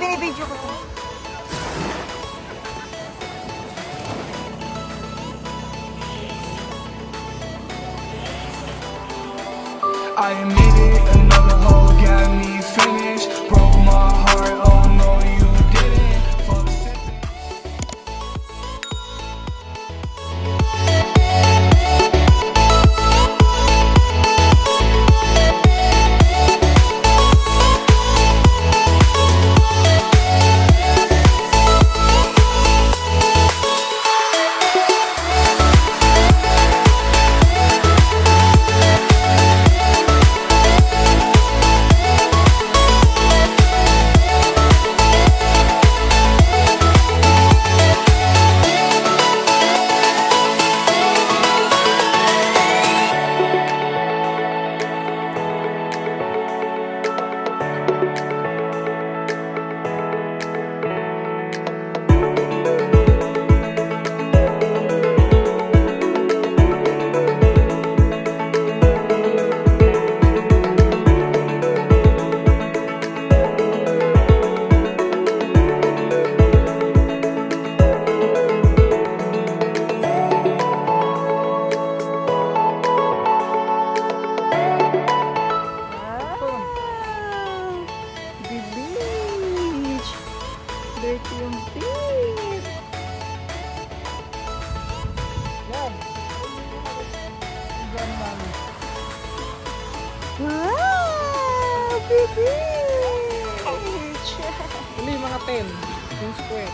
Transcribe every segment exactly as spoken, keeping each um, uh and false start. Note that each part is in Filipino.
binibidyo ko to. I admit it, another hoe got me finished. Broke my heart, oh no you didn't. Fuck sipping. Dirty yung beach. Yan. Wow! Beach! Uli mga ten. ten square.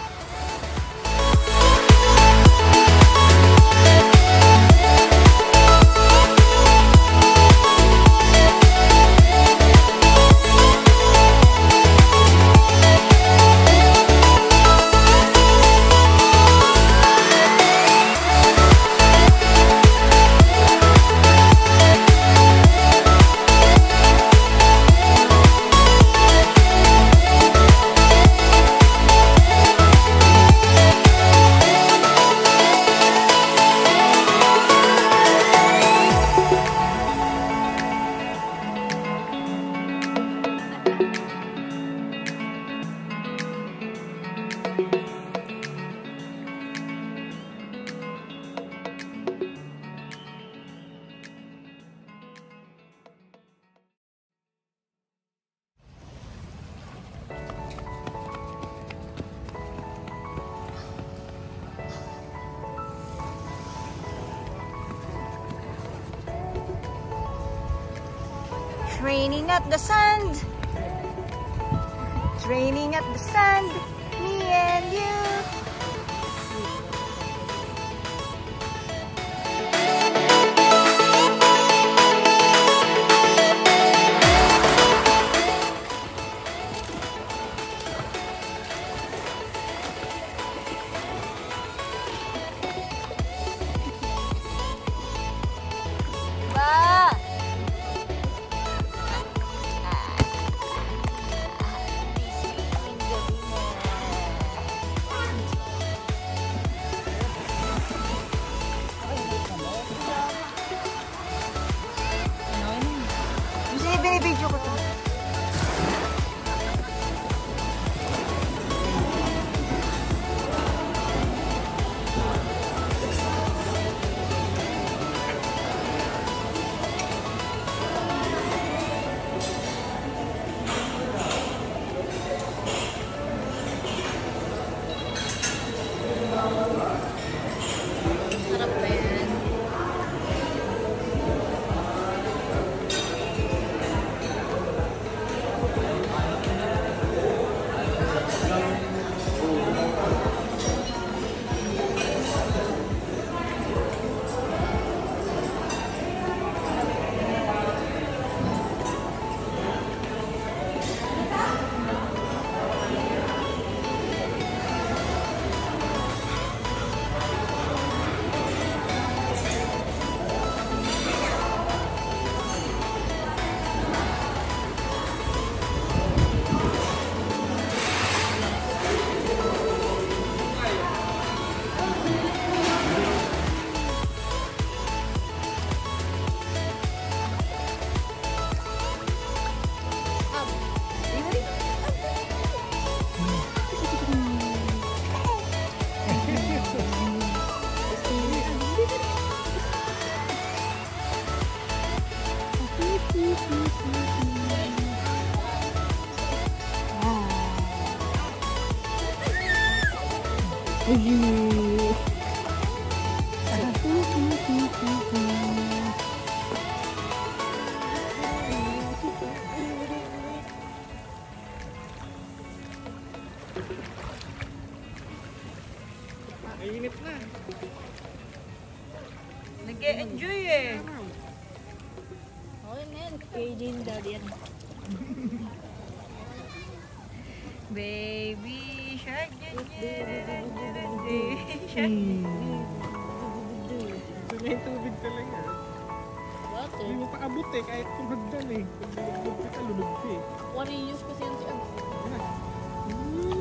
Training at the sand. Training at the sand. Me and you. Binibidyo ko to. Sarap ba yan? Ayun. Mainit na. Nag-e-enjoy eh. Okay na yan. Kay Jane Daddy yan. Baby shark. Baby shark. Ito na yung tubig talaga. Water. Hindi mo pa abot eh, kahit kumagdan eh. Pag nilugod ka, lulog ka eh. Water use kasi yung Yan.